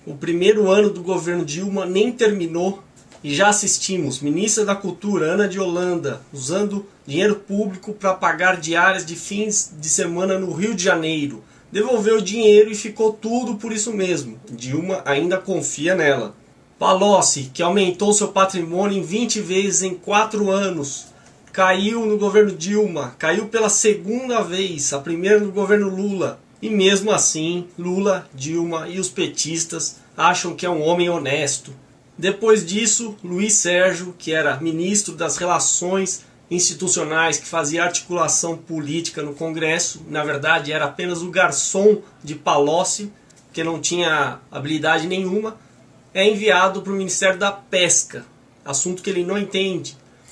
O primeiro ano do governo Dilma nem terminou e já assistimos ministra da Cultura, Ana de Holanda, usando dinheiro público para pagar diárias de fins de semana no Rio de Janeiro. Devolveu o dinheiro e ficou tudo por isso mesmo. Dilma ainda confia nela. Palocci, que aumentou seu patrimônio em 20 vezes em 4 anos, caiu no governo Dilma, caiu pela segunda vez, a primeira no governo Lula. E mesmo assim, Lula, Dilma e os petistas acham que é um homem honesto. Depois disso, Luiz Sérgio, que era ministro das Relações Institucionais, que fazia articulação política no Congresso, na verdade era apenas o garçom de Palocci, que não tinha habilidade nenhuma, é enviado para o Ministério da Pesca, assunto que ele não entende.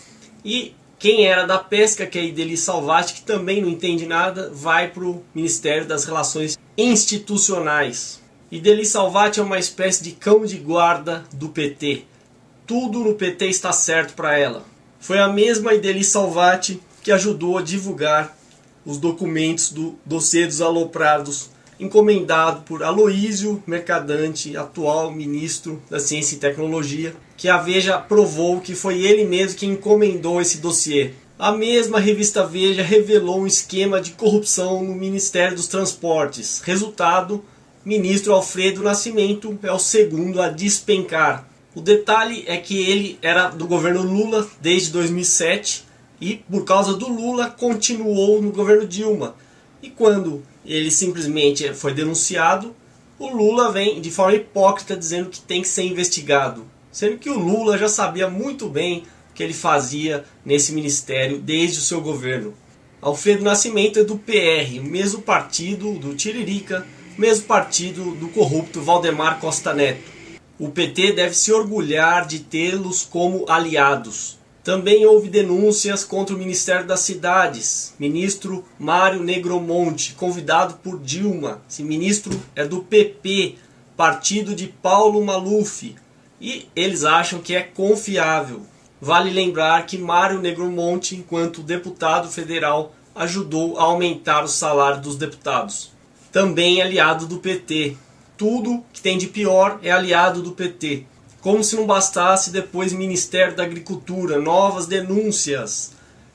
E quem era da Pesca, que é Ideli Salvati, que também não entende nada, vai para o Ministério das Relações Institucionais. Ideli Salvati é uma espécie de cão de guarda do PT. Tudo no PT está certo para ela. Foi a mesma Ideli Salvati que ajudou a divulgar os documentos do dossiê dos aloprados, encomendado por Aloísio Mercadante, atual ministro da Ciência e Tecnologia, que a Veja provou que foi ele mesmo que encomendou esse dossiê. A mesma revista Veja revelou um esquema de corrupção no Ministério dos Transportes. Resultado, ministro Alfredo Nascimento é o segundo a despencar. O detalhe é que ele era do governo Lula desde 2007 e, por causa do Lula, continuou no governo Dilma. E quando ele simplesmente foi denunciado, o Lula vem de forma hipócrita dizendo que tem que ser investigado. Sendo que o Lula já sabia muito bem o que ele fazia nesse ministério desde o seu governo. Alfredo Nascimento é do PR, o mesmo partido do Tiririca, o mesmo partido do corrupto Valdemar Costa Neto. O PT deve se orgulhar de tê-los como aliados. Também houve denúncias contra o Ministério das Cidades. Ministro Mário Negromonte, convidado por Dilma. Esse ministro é do PP, partido de Paulo Maluf. E eles acham que é confiável. Vale lembrar que Mário Negromonte, enquanto deputado federal, ajudou a aumentar o salário dos deputados. Também aliado do PT. Tudo que tem de pior é aliado do PT. Como se não bastasse, depois Ministério da Agricultura, novas denúncias.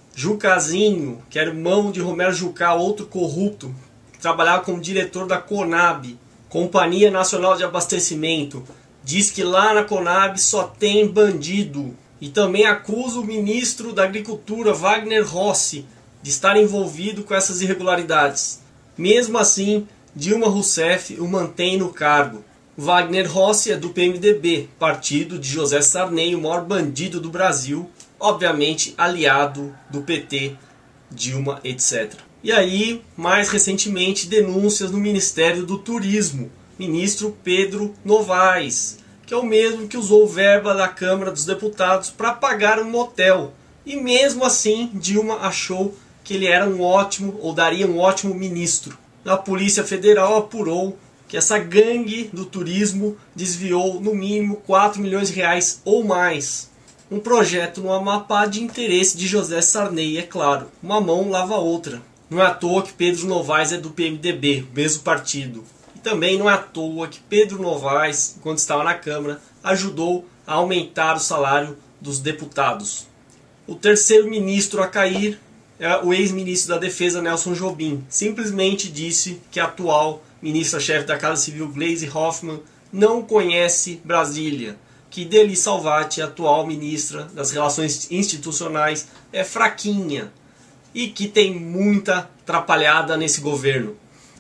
Jucazinho, que era irmão de Romero Jucá, outro corrupto, que trabalhava como diretor da Conab, Companhia Nacional de Abastecimento. Diz que lá na Conab só tem bandido. E também acusa o ministro da Agricultura, Wagner Rossi, de estar envolvido com essas irregularidades. Mesmo assim, Dilma Rousseff o mantém no cargo. Wagner Rossi é do PMDB, partido de José Sarney, o maior bandido do Brasil, obviamente aliado do PT, Dilma, etc. E aí, mais recentemente, denúncias no Ministério do Turismo, ministro Pedro Novaes, que é o mesmo que usou verba da Câmara dos Deputados para pagar um motel. E mesmo assim, Dilma achou que ele era um ótimo, ou daria um ótimo ministro. A Polícia Federal apurou que essa gangue do turismo desviou no mínimo 4 milhões de reais ou mais. Um projeto no Amapá de interesse de José Sarney, é claro. Uma mão lava a outra. Não é à toa que Pedro Novaes é do PMDB, o mesmo partido. E também não é à toa que Pedro Novaes, enquanto estava na Câmara, ajudou a aumentar o salário dos deputados. O terceiro ministro a cair é o ex-ministro da Defesa, Nelson Jobim. Simplesmente disse que a atual ministra-chefe da Casa Civil, Gleisi Hoffmann, não conhece Brasília. Que Ideli Salvati, atual ministra das Relações Institucionais, é fraquinha. E que tem muita atrapalhada nesse governo.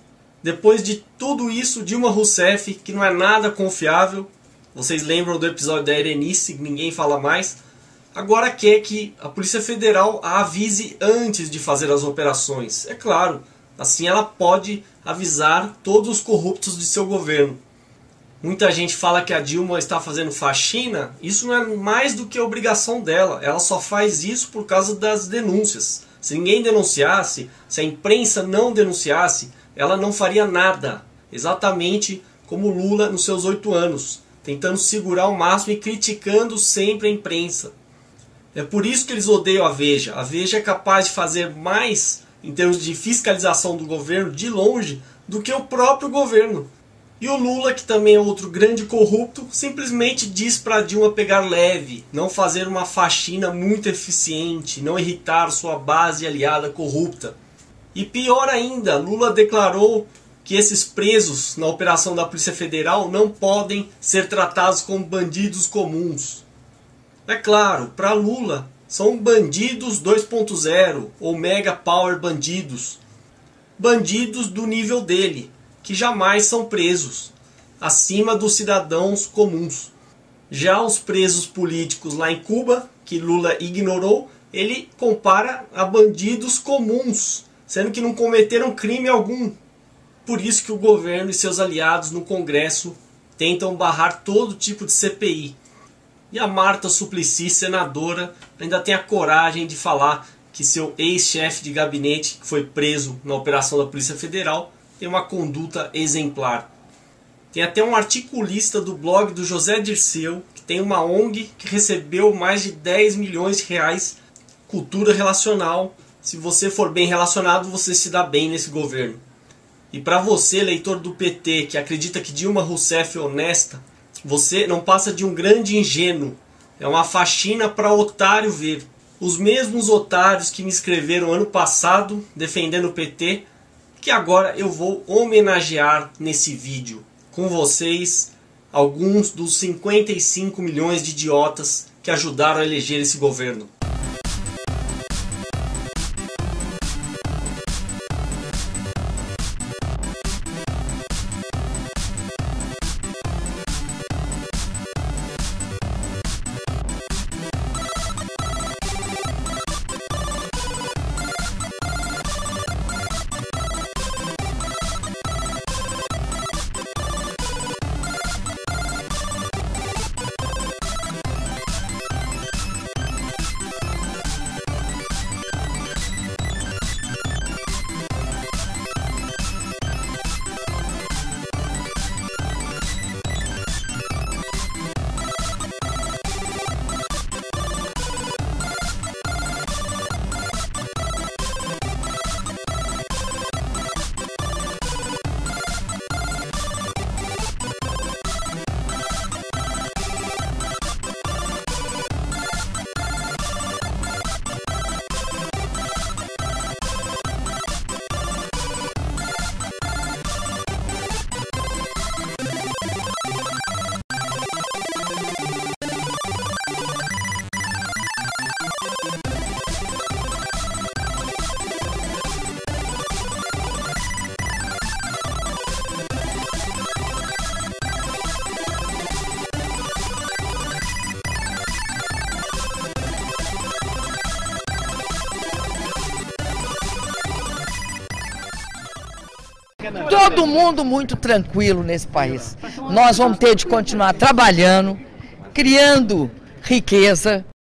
Depois de tudo isso, Dilma Rousseff, que não é nada confiável, vocês lembram do episódio da Erenice, que ninguém fala mais, agora quer que a Polícia Federal a avise antes de fazer as operações. É claro, assim ela pode avisar todos os corruptos de seu governo. Muita gente fala que a Dilma está fazendo faxina. Isso não é mais do que obrigação dela. Ela só faz isso por causa das denúncias. Se ninguém denunciasse, se a imprensa não denunciasse, ela não faria nada. Exatamente como Lula nos seus 8 anos, tentando segurar ao máximo e criticando sempre a imprensa. É por isso que eles odeiam a Veja. A Veja é capaz de fazer mais em termos de fiscalização do governo de longe do que o próprio governo. E o Lula, que também é outro grande corrupto, simplesmente diz para Dilma pegar leve, não fazer uma faxina muito eficiente, não irritar sua base aliada corrupta. E pior ainda, Lula declarou que esses presos na operação da Polícia Federal não podem ser tratados como bandidos comuns. É claro, para Lula são bandidos 2.0 ou mega power bandidos. Bandidos do nível dele, que jamais são presos, acima dos cidadãos comuns. Já os presos políticos lá em Cuba, que Lula ignorou, ele compara a bandidos comuns, sendo que não cometeram crime algum. Por isso que o governo e seus aliados no Congresso tentam barrar todo tipo de CPI. E a Marta Suplicy, senadora, ainda tem a coragem de falar que seu ex-chefe de gabinete, que foi preso na operação da Polícia Federal, tem uma conduta exemplar. Tem até um articulista do blog do José Dirceu, que tem uma ONG que recebeu mais de 10 milhões de reais, cultura relacional. Se você for bem relacionado, você se dá bem nesse governo. E para você, eleitor do PT, que acredita que Dilma Rousseff é honesta, você não passa de um grande ingênuo. É uma faxina para otário ver. Os mesmos otários que me escreveram ano passado defendendo o PT, que agora eu vou homenagear nesse vídeo. Com vocês, alguns dos 55 milhões de idiotas que ajudaram a eleger esse governo. Todo mundo muito tranquilo nesse país. Nós vamos ter de continuar trabalhando, criando riqueza.